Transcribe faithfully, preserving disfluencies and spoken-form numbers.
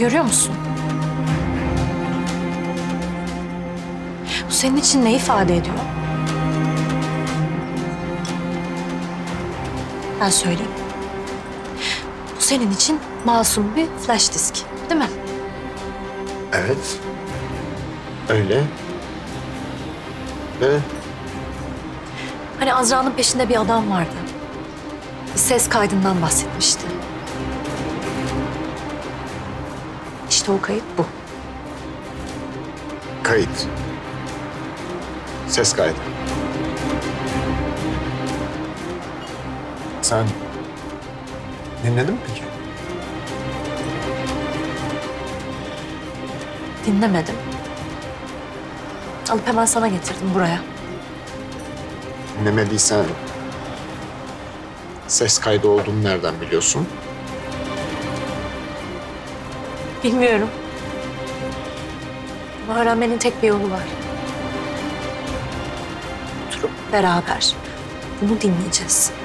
görüyor musun? Bu senin için ne ifade ediyor? Ben söyleyeyim. Bu senin için masum bir flash disk, değil mi? Evet. Öyle. Ve Hani Azra'nın peşinde bir adam vardı. Bir ses kaydından bahsetmişti. İşte o kayıt bu. kayıt. Ses kaydı. Sen dinledin mi peki? Dinlemedim. Alıp hemen sana getirdim buraya. Dinlemediysen ses kaydı olduğunu nereden biliyorsun? Bilmiyorum. Ama öğrenmenin tek bir yolu var. Oturup beraber bunu dinleyeceğiz.